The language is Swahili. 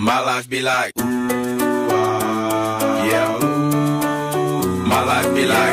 My life be like, ooh, yeah, ooh. My life be like.